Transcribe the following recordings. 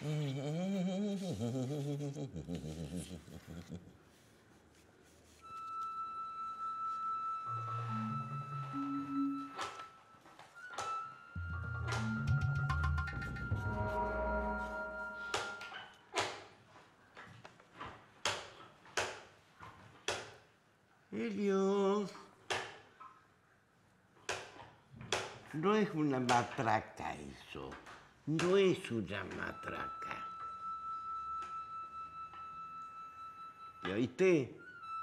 Elio, no es una matraca eso, no es una matraca. ¿Y oíste?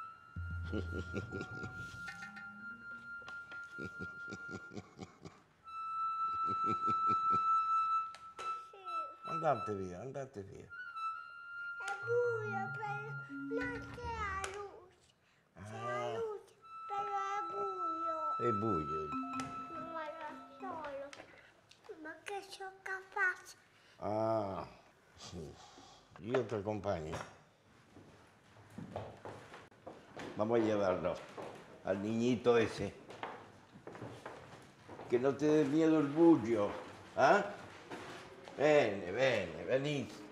Andate via, andate via. È buio, però non c'è la luce. C'è la luce, però è buio. È buio. Non vado solo. Ma che sono capace? Ah, sí. Yo te acompaño. Vamos a llevarlo al niñito ese. Que no te dé miedo el bullo. ¿Ah? Bene, bene, venite.